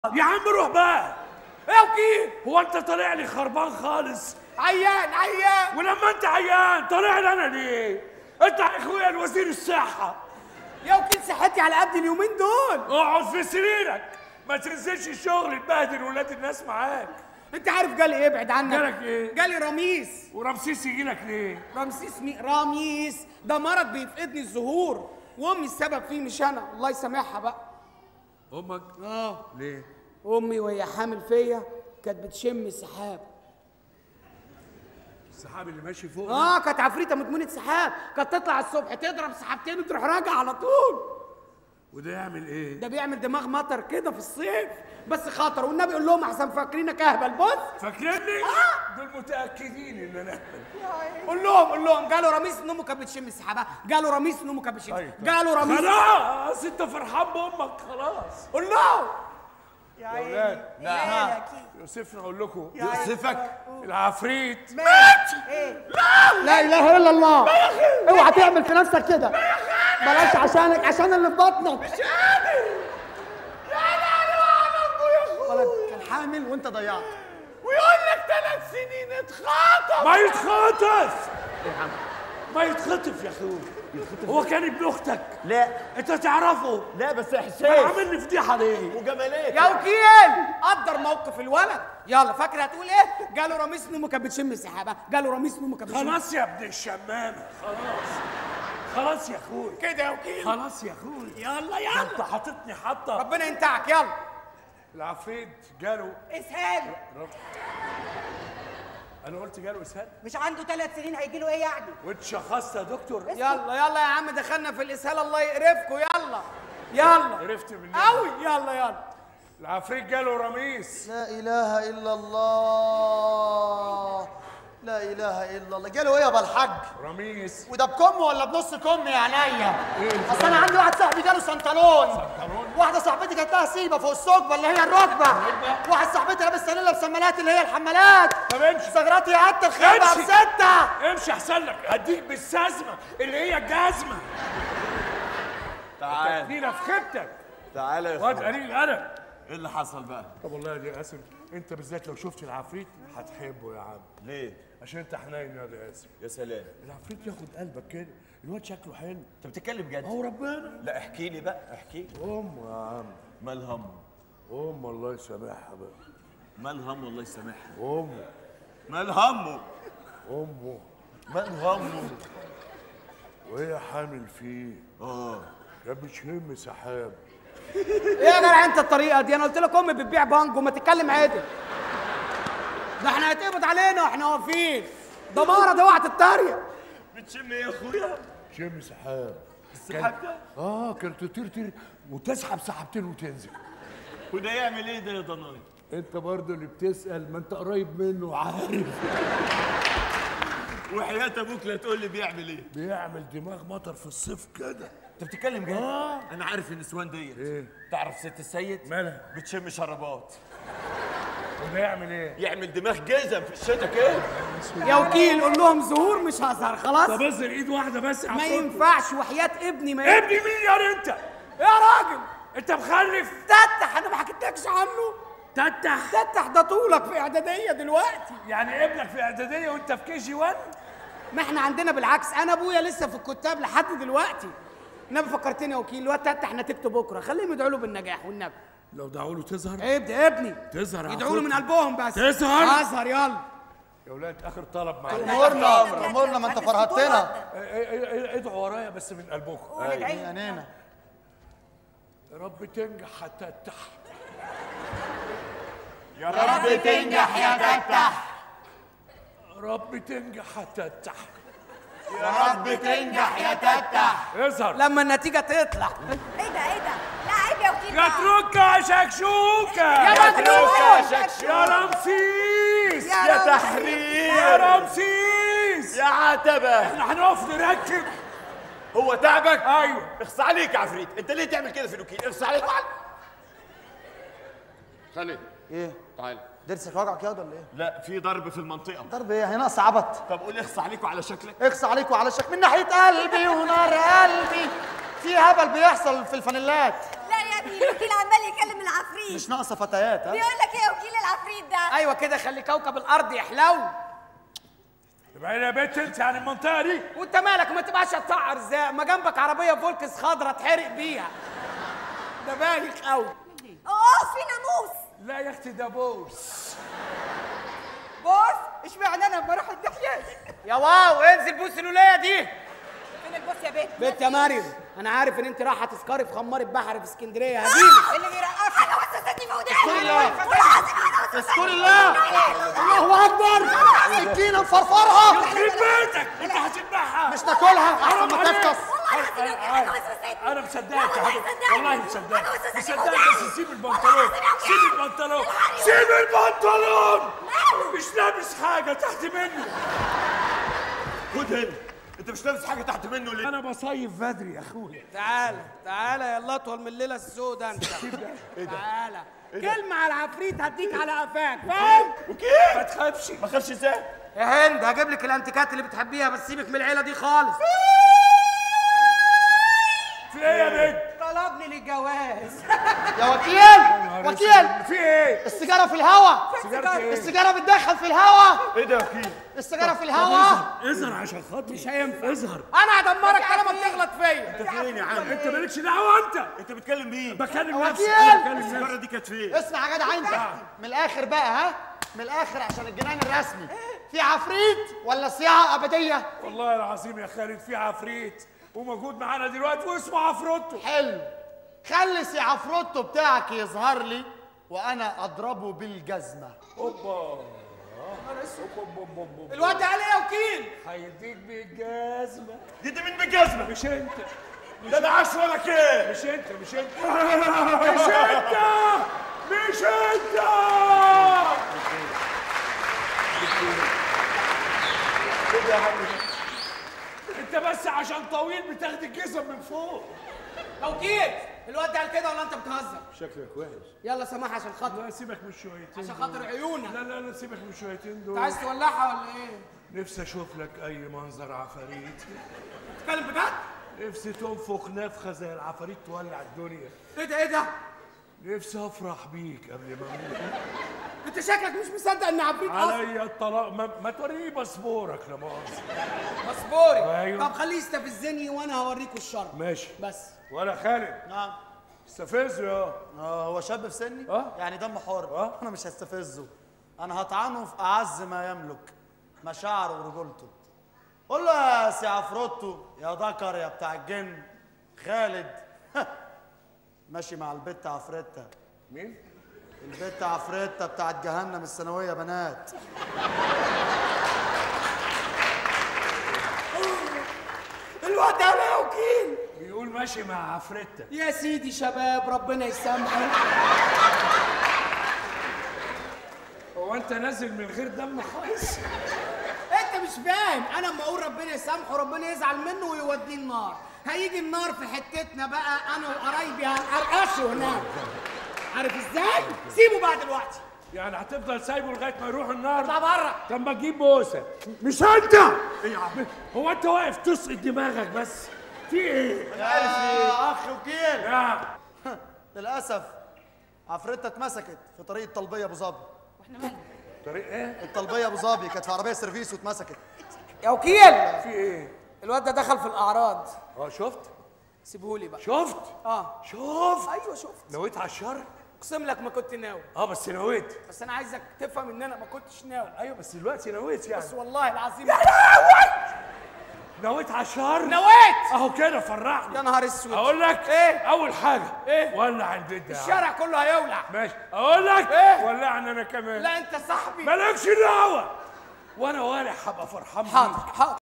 يا عم روح بقى. ايه يا وكيل؟ هو انت طالع لي خربان خالص؟ عيان عيان. ولما انت عيان طالع لي انا ليه؟ انت يا اخويا الوزير الصحه. يا وكيل صحتي على قد اليومين دول. اقعد في سريرك، ما تنزلش الشغل تبهدل ولاد الناس معاك. انت عارف جالي ايه؟ ابعد عنك. جالك ايه؟ جالي رميس. ورمسيس يجيلك ليه؟ رمسيس رميس ده مرض بيفقدني الزهور، وامي السبب فيه مش انا، الله يسامحها بقى. امك؟ ليه؟ امي وهي حامل فيا كانت بتشم سحاب. السحاب اللي ماشي فوق؟ كانت عفريته مدمنه سحاب، كانت تطلع الصبح تضرب سحابتين وتروح راجعه على طول. وده يعمل ايه؟ ده بيعمل دماغ مطر كده في الصيف، بس خطر، والنبي قول لهم احسن فاكرينك اهبل. بص فاكرني؟ دول متاكدين ان انا قول لهم جاله رميس ان امه كانت بتشم السحابه، جاله رميس ان امه كانت بتشم. جاله رميس. خلاص انت فرحان بامك خلاص. قول لهم يا اولاد. نعم يوسفنا اقول لكم. يوسفك العفريت مات. ايه؟ لا اله الا الله. اوعى تعمل في نفسك كده. بلاش عشانك، عشان اللي في بطنك. مش قادر. يا لهوي على ابويا. ولد كان حامل وانت ضيعت. ويقول لك 3 سنين اتخاطب. ما يتخاطف. ما يتخطف يا اخوي. هو كان ابن اختك؟ لا انت تعرفه؟ لا بس احساس عامل لي فضيحه ليه؟ وجمالات يا وكيل قدر موقف الولد. يلا فاكر هتقول ايه؟ جاله رميس ان امه كانت بتشم السحابه، جاله رميس ان امه كانت بتشم. خلاص يا ابن الشمامه، خلاص يا اخوي كده يا وكيل. خلاص يا اخوي. يلا انت حاططني حاطه. ربنا ينتعك. يلا العفريت جاله اسهال. انا قلت جاله اسهال؟ مش عنده 3 سنين هيجي له ايه يعني؟ وانت شخصت يا دكتور؟ يلا يا عم دخلنا في الاسهال، الله يقرفكم. يلا عرفت بالله قوي. يلا العفريت جاله رميس. لا اله الا الله، لا اله الا الله. جاله ايه يا ابو الحاج؟ رميس. وده بكم ولا بنص كم يا عينيا؟ اصل انا عندي واحد صاحبي جاله سنتالون، واحده صاحبتي جات لها سيبه فوق الثقبه اللي هي الركبه، واحد صاحبتي لابس سنيله بسمالات اللي هي الحمالات. طب امشي. ثغراتي قد الخيبه بسته. امشي احسن لك، هديك بالسازمه اللي هي الجزمه. تعال تدينا في خيبتك. تعال يا واد اخويا. قليل الادب. ايه اللي حصل بقى؟ طب والله يا قاسم انت بالذات لو شفت العفريت هتحبه يا عم. ليه؟ عشان انت حنين يا قاسم. يا سلام، العفريت ياخد قلبك كده، الواد شكله حلو. انت بتتكلم جد؟ اهو ربنا. لا احكي لي بقى، احكي لي. يا عم. مال هم؟ الله يسامحها بقى. مال هم الله يسامحها؟ امه. مال همه؟ امه. مال همه؟ وهي حامل فيه. كان بتشم سحاب. ايه يا جدع انت الطريقه دي؟ انا قلت لك امي بتبيع بانجو، ما تتكلم عادل. ده احنا هيتقبض علينا واحنا واقفين. ده مرض، اوعى تتريق. بتشم ايه يا اخويا؟ شم سحاب. السحاب ده؟ كانت تطير وتسحب سحبتين وتنزل. وده يعمل ايه ده يا ضناي؟ انت برضه اللي بتسأل، ما انت قريب منه وعارف. وحياة ابوك لا تقول لي بيعمل ايه؟ بيعمل دماغ مطر في الصيف كده. انت بتتكلم جد؟ انا عارف النسوان ديت. ايه؟ تعرف ست السيد؟ مالها؟ بتشم شرابات. وده يعمل ايه؟ يعمل دماغ جزم في الشتا كده. يا وكيل قول لهم ظهور مش هظهر خلاص. طب اظهر ايد واحده بس. ما ينفعش وحياة ابني ما ابني مين يا انت؟ يا راجل انت مخلف؟ تتح، انا ما حكيتلكش عنه. تتح ده طولك في اعداديه دلوقتي. يعني ابنك في اعداديه وانت في KG 1؟ ما احنا عندنا بالعكس، انا ابويا لسه في الكتاب لحد دلوقتي. النبي فكرتني يا وكيل، الواد تتح نتيجته بكره، خليهم يدعوا له بالنجاح والنبي. لو دعوا له تظهر؟ ابني تظهر يا يدعوا له من قلبهم بس. تظهر؟ اظهر. يلا يا ولاد اخر طلب معاك. امورنا ما انت فرهدتنا. ادعوا ورايا بس من قلبكم. عينينا. يا رب تنجح هتتح. يا رب تنجح يا تفتح. رب تنجح هتتح. يا رب تنجح يا تفتح. اظهر لما النتيجه تطلع. ايه ده؟ لا عيب يا وكيل. يا تروكة يا شكشوكة. يا مجنون. يا شكشوك. يا رمسيس. يا تحرير. يا رمسيس. يا عتبة. احنا هنقف نركب. هو تعبك؟ ايوه. اخص عليك يا عفريت، انت ليه تعمل كده في الوكيل؟ اخص عليك. خالد ايه؟ تعال. ضرسك وجعك ياض ولا ايه؟ لا في ضرب في المنطقة. ضرب ايه؟ هي ناقص عبط. طب قول اخص عليك وعلى شكلك. اخص عليك وعلى شكلك من ناحية قلبي ونار قلبي. في هبل بيحصل في الفانيلات. لا يا ابني الوكيل عمال يكلم العفريت. مش ناقصه فتيات ها؟ بيقول لك ايه يا وكيل العفريت ده؟ ايوه كده، خلي كوكب الارض يحلو. يبقى يا بنت انت عن المنطقه دي. وانت مالك؟ ما تبقاش هتطعر ازاي؟ ما جنبك عربيه فولكس خضرا تحرق بيها. ده بايخ قوي. في ناموس. لا يا اختي ده بوس. بوس؟ اشمعنى انا بروح الدحيح؟ يا واو، انزل بوس الولايه دي. فين البوس يا بنت؟ بنت يا مريم، انا عارف ان انت رايحه تسكري في خماره بحر في اسكندريه. هجيلك. اللي بيرقص حاجه وسوستني في وداني. اذكر الله اذكر الله. الله اكبر. سكينه مفرفرها. يخرب بيتك انت هتذبحها. مش تاكلها احسن ما تفكس. انا مصدقك يا حبيبي، والله مصدقك بس سيب البنطلون، سيب البنطلون، سيب البنطلون. مش لابس حاجه تحت منه. خد هنا، انت مش لابس حاجه تحت منه ليه؟ انا بصيف بدري يا اخويا. تعالى تعالى يلا اطول من الليله السوداء انت. تعالى كلمه على العفريت هديك على قفاك، فاهم؟ وكيف؟ ما تخافش. ما خافش ازاي؟ يا هند هجيب لك الانتيكات اللي بتحبيها، بس سيبك من العيله دي خالص. في ايه يا بنت؟ طلبني للجواز. يا وكيل وكيل، في ايه؟ السيجاره في الهوا. سيجارة ايه؟ السيجاره بتدخل في الهوا. ايه ده يا وكيل؟ السيجاره في الهوا. اظهر عشان خاطري. مش هينفع. اظهر. انا هدمرك طالما بتغلط فيا. انت فين يا عم؟ انت مالكش دعوه. انت بتكلم مين؟ بكلم نفسي. وكيل. انا بكلم السيجاره نفسي. دي كانت فين؟ اسمع يا جدع انت، من الاخر بقى ها، من الاخر عشان الجنان الرسمي. في عفريت ولا صياعه ابديه؟ والله العظيم يا خالد في عفريت وموجود معانا دلوقتي واسمه عفروتو. حلو، خلي سي عفروتو بتاعك يظهر لي وانا اضربه بالجزمه. اوبا. الواد ده قال ايه يا وكيل؟ هيديك بالجزمه. دي مين بالجزمه؟ مش انت. ده انا عاش ولا كده؟ مش انت. مش انت. مش انت. انت بس عشان طويل بتاخد الجزم من فوق. يا وكيل الواد ده قال كده ولا انت بتهزر؟ شكلك وحش. يلا سماح عشان خاطر. لا سيبك من الشويتين. عشان خاطر عيونك. لا سيبك من الشويتين دول. انت عايز تولعها ولا ايه؟ نفسي اشوف لك اي منظر عفاريت. بتتكلم بجد؟ نفسي تنفخ نفخه زي العفاريت تولع الدنيا. ايه ده؟ نفسي افرح بيك قبل ما اموت. انت شكلك مش مصدق ان عفريت اصلا. عليا الطلاق. ما توريني باسبورك لا مؤاخذة. باسبوري؟ أيوة. طب خليه يستفزني وانا هوريكوا الشر. ماشي. بس ولا خالد نعم. استفزه يا. هو شاب في سني؟ اه. يعني دمه حر. انا مش هستفزه، انا هطعنه في اعز ما يملك، مشاعره ورجولته. قول له يا سي عفروتو يا ذكر يا بتاع الجن، خالد ماشي مع البت عفريتة. مين؟ البت عفريتة بتاعت جهنم الثانوية بنات. الواد ده يا وكيل بيقول ماشي مع عفريتة. يا سيدي شباب ربنا يسامحه. هو انت نازل من غير دم خالص؟ انت مش فاهم، انا اما اقول ربنا يسامحه ربنا يزعل منه ويوديه النار. هيجي النار في حتتنا بقى، انا وقرايبي هنقرقشه هناك. عارف ازاي؟ سيبه بقى دلوقتي. يعني هتفضل سايبه لغايه ما يروح النار؟ اطلع بره. طب ما تجيب بوسه. مش انت. ايه يا عم؟ هو انت واقف تسقط دماغك بس؟ في ايه؟ يا اخ وكيل، نعم. للاسف عفريتة اتمسكت في طريق الطلبية ابو ظبي. طريق ايه؟ الطلبية ابو ظبي كانت في عربية سيرفيس واتمسكت. يا وكيل في ايه؟ الواد ده دخل في الاعراض. شفت؟ سيبهولي بقى. شفت؟ شفت؟ ايوه شفت. نويت على الشر؟ اقسم لك ما كنت ناوي. بس نويت. بس انا عايزك تفهم ان انا ما كنتش ناوي. ايوه بس دلوقتي نويت يعني. بس والله العظيم نويت على الشر؟ نويت. اهو كده فرحني. يا نهار اسود. اقول لك ايه؟ اول حاجه ايه؟ ولع البيت ده. الشارع كله هيولع. ماشي. اقول لك ايه؟ ولعني انا كمان. لا انت صاحبي. مالكش دعوه. وانا والع هبقى فرحان بيك. حاضر.